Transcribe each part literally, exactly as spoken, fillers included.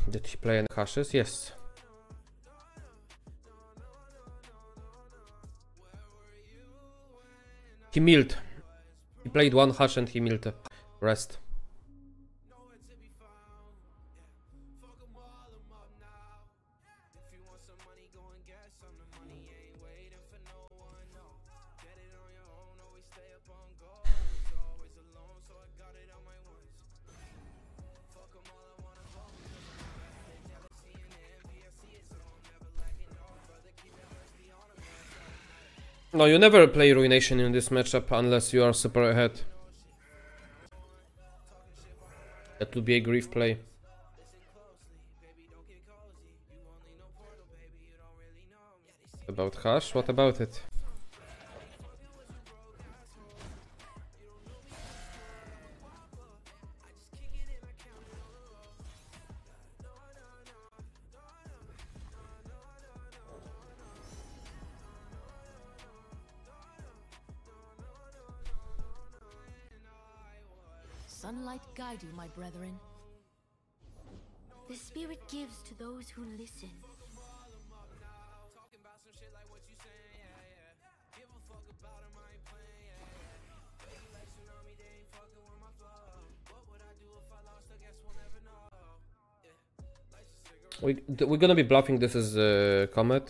Did he play any hashes? Yes. He milled. He played one hash and he milled the rest. No, you never play Ruination in this matchup unless you are super ahead. That would be a grief play. About hash? What about it? Sunlight guide you, my brethren. The spirit gives to those who listen. We, we're gonna be bluffing this is uh, Comet.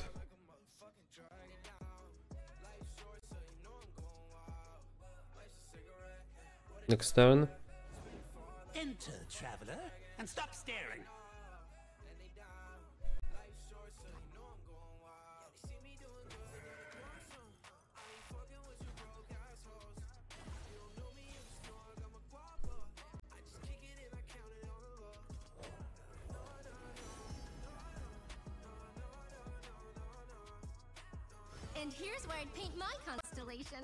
Next turn. Enter, traveler, and stop staring. And here's where I'd paint my constellation.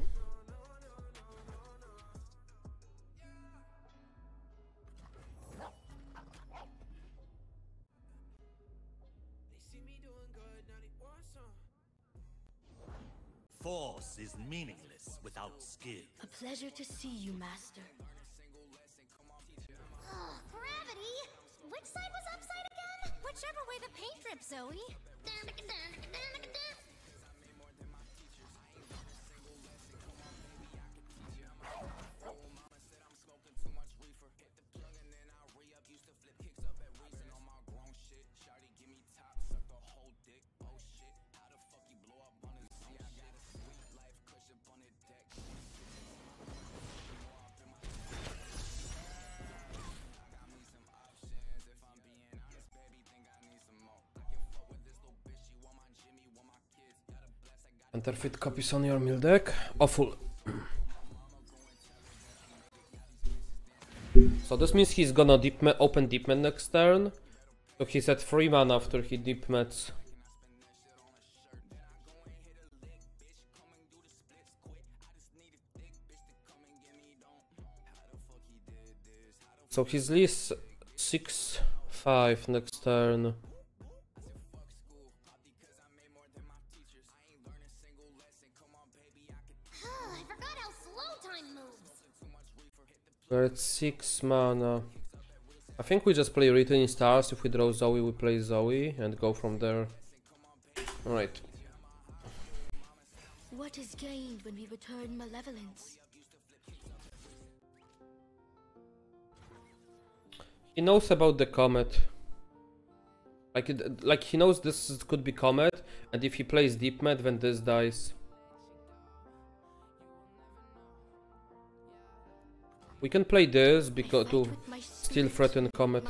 Force is meaningless without skill. A pleasure to see you, master. Oh, gravity! Which side was upside again? Whichever way the paint drips, Zoe. Counterfeit copies on your mill deck. Awful. So this means he's gonna deep open deep met next turn. So he's at three mana after he deep mets. So he's least six five next turn. We're at six mana. I think we just play Returning Stars. If we draw Zoe, we play Zoe and go from there. Alright. What is gained when we return malevolence? He knows about the Comet. Like, it, like he knows this is, could be Comet, and if he plays Deep Met, then this dies. We can play this because to still threaten Comet.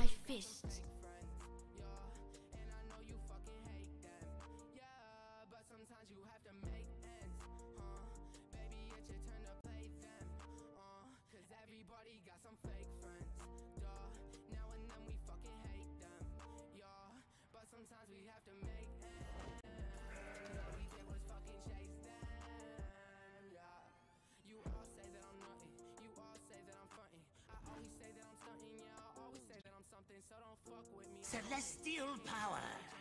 Celestial power.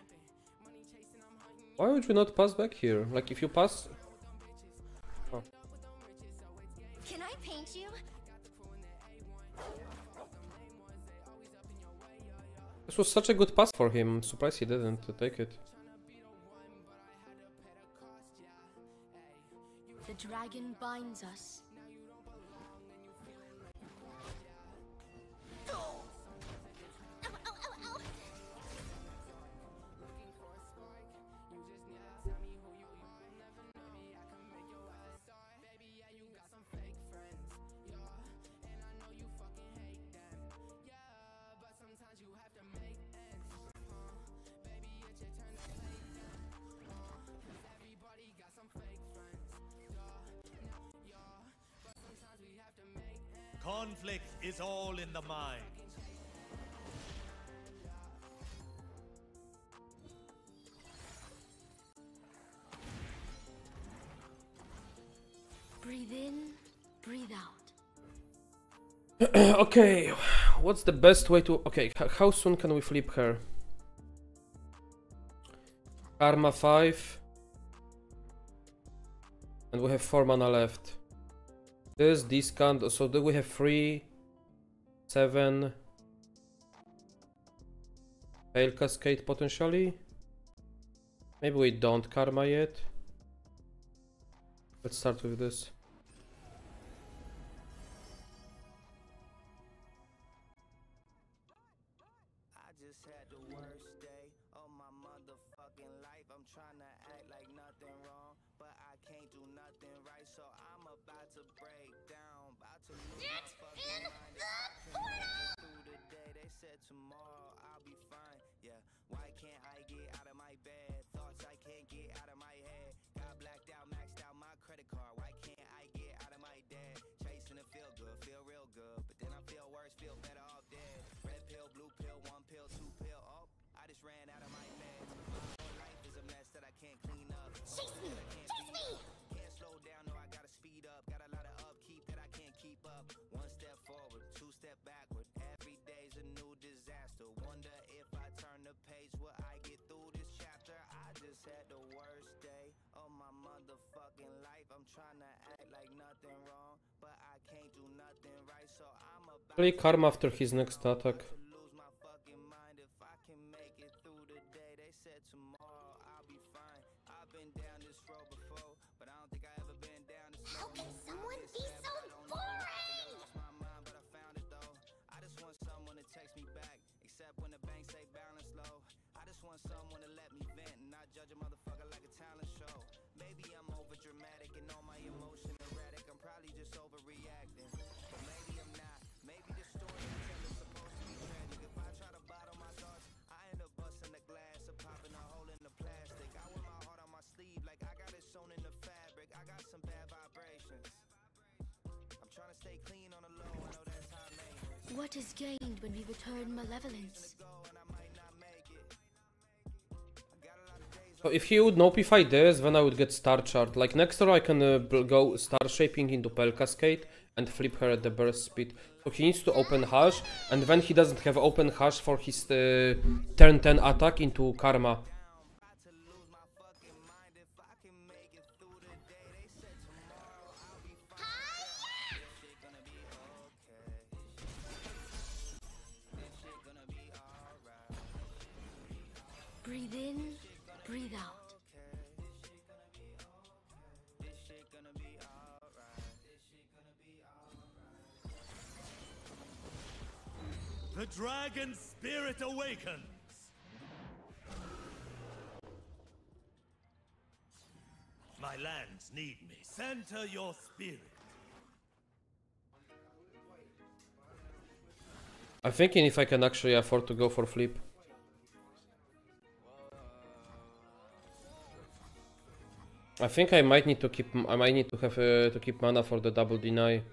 Why would you not pass back here? Like if you pass. Oh. Can I paint you? This was such a good pass for him. I'm surprised he didn't take it. The dragon binds us. Ow, ow, ow, ow. Conflict is all in the mind. Breathe in, breathe out. Okay, what's the best way to... Okay, h how soon can we flip her? Karma five. And we have four mana left. This, discount, so do we have three, seven, Pale Cascade potentially? Maybe we don't Karma yet. Let's start with this. I just had the worst day of my motherfucking life. I'm trying to act like nothing wrong, but I can't do nothing right, so I'm about to break down, about to lose my fucking mind. If I can make it through the day, they said tomorrow I'll be fine. Yeah, why can't I get out of my bed? Thoughts I can't get out of my head. Got blacked out, maxed out my credit card. Why can't I get out of my debt? Chasing to feel good, feel real good, but then I feel worse, feel better off dead. Red pill, blue pill, one pill, two pill. Oh, I just ran out of my bed. My whole life is a mess that I can't clean up. Chase me! Chase me! Can't slow down, no, I gotta speed up. Got a lot of upkeep that I can't keep up. One step forward, two step backward. Every day's a new disaster. Wonder if I turn the page, will I get through this chapter? I just had the worst day of my motherfucking life. I'm trying to act like nothing wrong, but I can't do nothing right, so I'm about Play Karma after his next attack. to lose my fucking mind. If I can make it through the day, they said tomorrow I'll be fine. I've been down this road before, but I don't think I ever been down this How road. can someone be so I boring? lost my mind, but I found it though. I just want someone to text me back, except when the bank say balance low. I just want someone to let me vent and not judge a motherfucker like a talent show. Maybe I'm over dramatic and all my emotion erratic. I'm probably just overreacting, but maybe I'm not. Maybe the story I tell is supposed to be tragic. If I try to bottle my thoughts, I end up busting the glass or popping a hole in the plastic. I wear my heart on my sleeve like I got it sewn in the fabric. I got some bad vibrations. I'm trying to stay clean on the low. I know that's high maintenance. What is gained when we return malevolence? Go and I might not make it. I got a lot of days So if he would notify this, then I would get Star Chart. Like next turn I can uh, bl- go Star Shaping into Pale Cascade and flip her at the burst speed. So he needs to open Hush, and then he doesn't have open Hush for his uh, turn ten attack into Karma. about to lose my fucking mind. If I can make it through the day, they said tomorrow I'll be fine. This shit gonna be okay. This shit gonna be alright. Breathe in, breathe out. This shit gonna be alright. This shit gonna be alright. The dragon spirit awakens. My lands need me. Center your spirit. I'm thinking if I can actually afford to go for flip. I think I might need to keep. I might need to have uh, to keep mana for the double deny.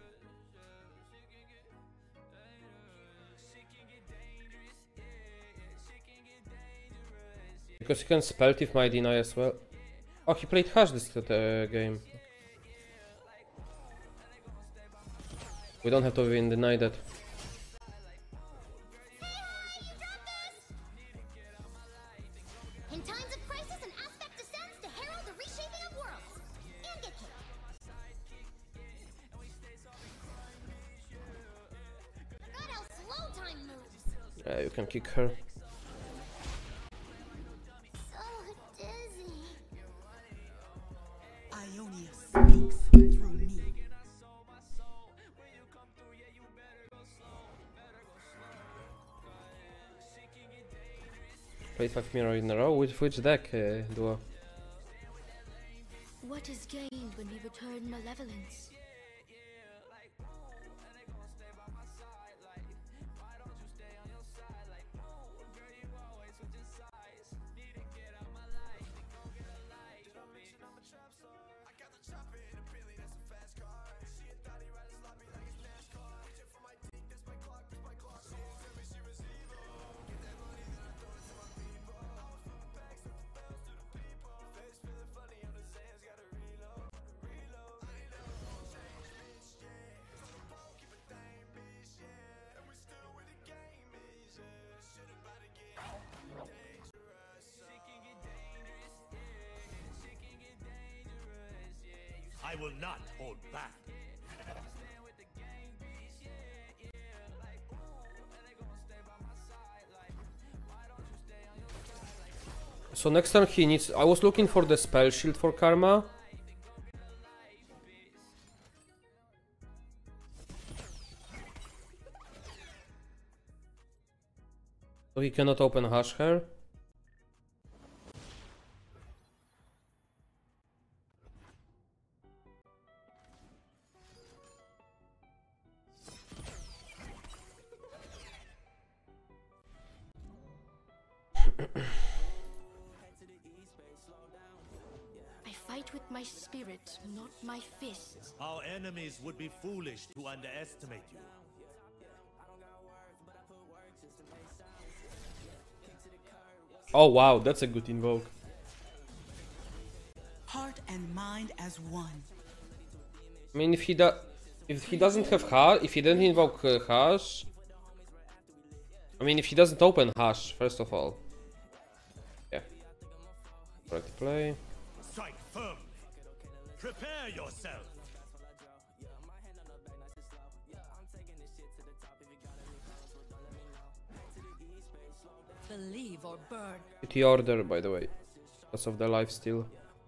Because he can spell thief my deny as well. Oh, he played Hush this uh, game. We don't have to even deny that. In times of crisis, an aspect descends to herald the reshaping of worlds. And get hit. Forgot how slow time moves. Yeah, you can kick her. Played five mirror in a row. Which which deck, uh, Duo? What is gained when we return malevolence? I will not hold back. So next turn he needs. I was looking for the spell shield for Karma. So he cannot open Hush here. I fight with my spirit, not my fists. Our enemies would be foolish to underestimate you. Oh wow, that's a good invoke. Heart and mind as one. I mean, if he does, if he doesn't have Hush, if he didn't invoke uh, Hush, I mean, if he doesn't open Hush, first of all, yeah, right play. Strike firmly. Prepare yourself. Believe or burn. Pretty order, by the way, because of the life steal.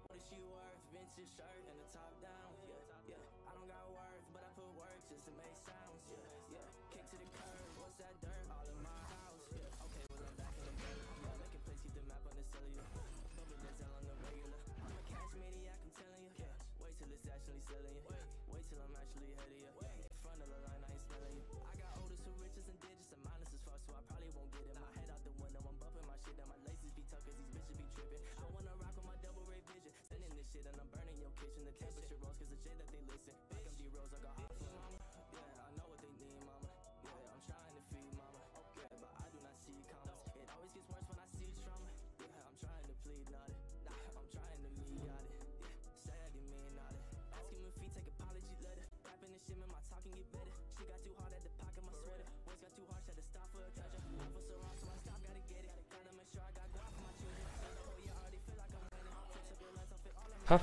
Huh?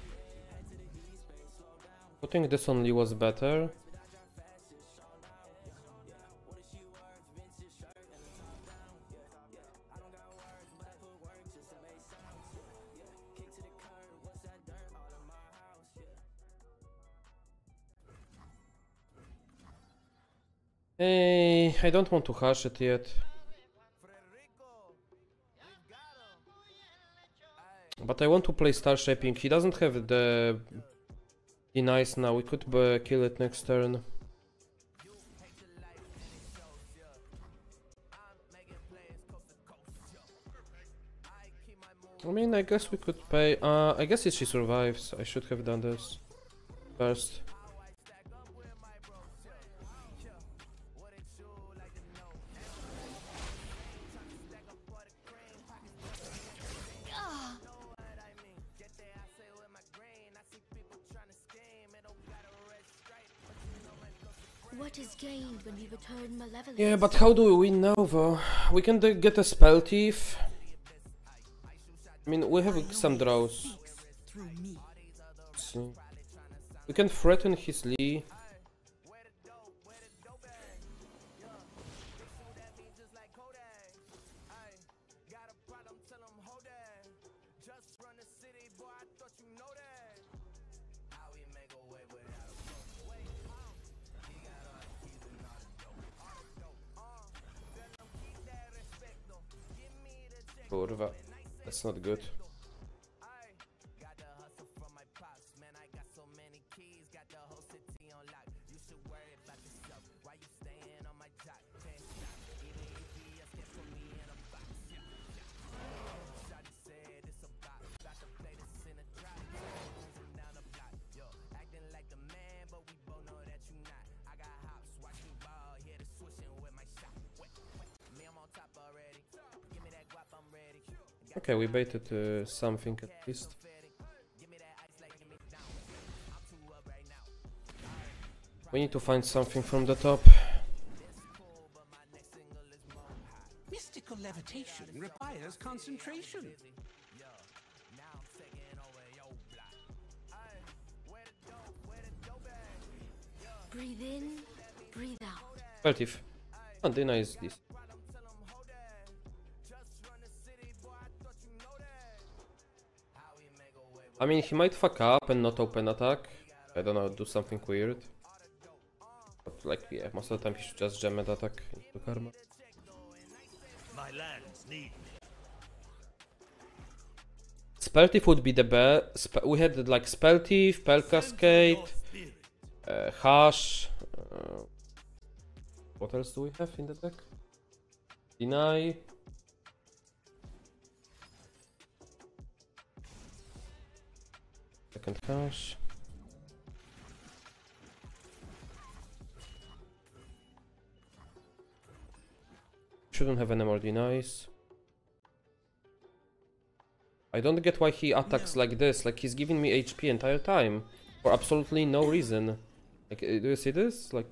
Putting this on Lee was better. Hey, I don't want to hush it yet. But I want to play Star Shaping. He doesn't have the Denies now. We could uh, kill it next turn. I mean, I guess we could pay. Uh, I guess if she survives, I should have done this first. What is gained when we return malevolence? Yeah, but how do we win now, though? We can uh, get a Spell Thief. I mean, we have some draws. See. We can threaten his Lee. Kurwa. That's not good. Okay, we baited uh, something at least. We need to find something from the top. Mystical levitation requires concentration. Breathe in, breathe out. Relative. Oh, Dina is this. I mean, he might fuck up and not open attack. I don't know, do something weird. But like, yeah, most of the time he should just jam and attack into Karma. My lands need me. Spell Thief would be the best. Spe we had like Spell Thief, Spell Cascade, uh, Hush. Uh, what else do we have in the deck? Deny. Second Hush. Shouldn't have any more denies. I don't get why he attacks like this. Like, he's giving me H P entire time for absolutely no reason. Like, do you see this? Like,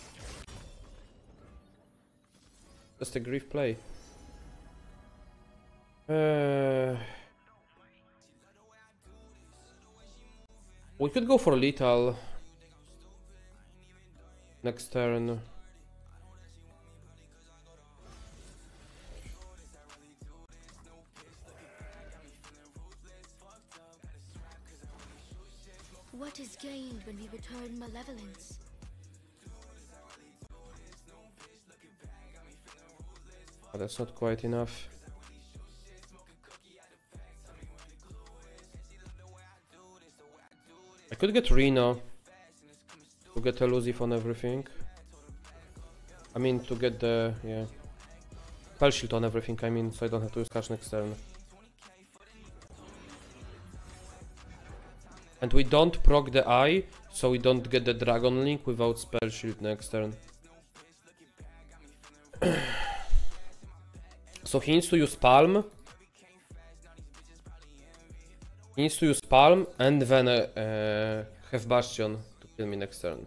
just a grief play. Uh, we could go for lethal next turn. What is gained when we return malevolence? Oh, that's not quite enough. I could get Reno to get elusive on everything. I mean, to get the, yeah, spell shield on everything, I mean, so I don't have to use cash next turn. And we don't proc the eye, so we don't get the Dragon Link without spell shield next turn. So he needs to use Palm. He needs to use Palm and then uh, uh, have Bastion to kill me next turn.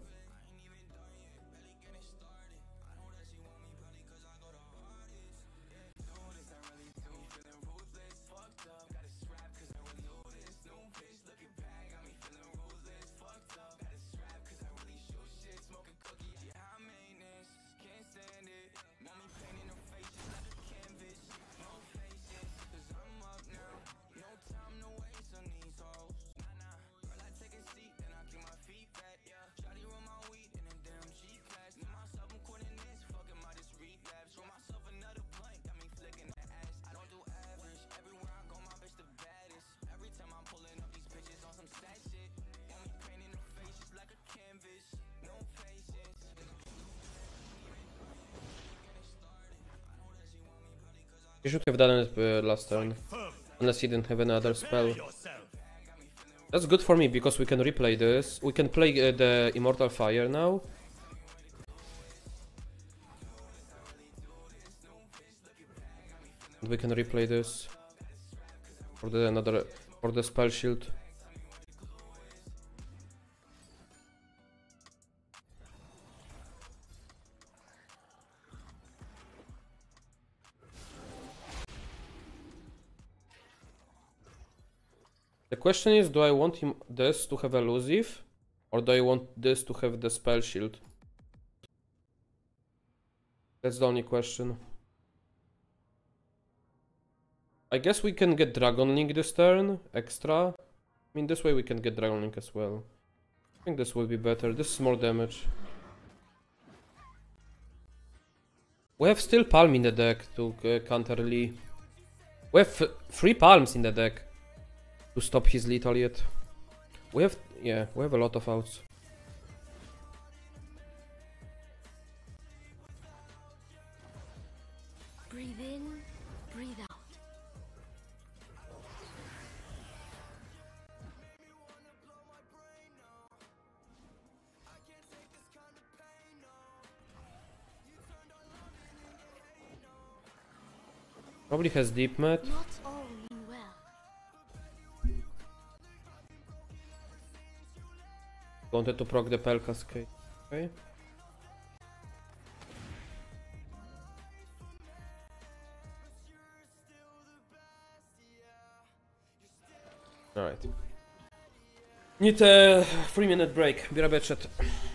You should have done it uh, last turn, unless he didn't have another spell. That's good for me, because we can replay this. We can play uh, the Immortal Fire now. And we can replay this for the another for the spell shield. The question is, do I want him this to have elusive, or do I want this to have the spell shield? That's the only question. I guess we can get Dragon Link this turn, extra. I mean, this way we can get Dragon Link as well. I think this will be better. This is more damage. We have still Palm in the deck to uh, counter Lee. We have three palms in the deck to stop his lethal yet. We have, yeah, we have a lot of outs. Breathe in, breathe out. Probably has deep mat. Not all mean well. Wanted to proc the Pel Cascade. Okay. Alright. Need a three minute break. Be right back, chat.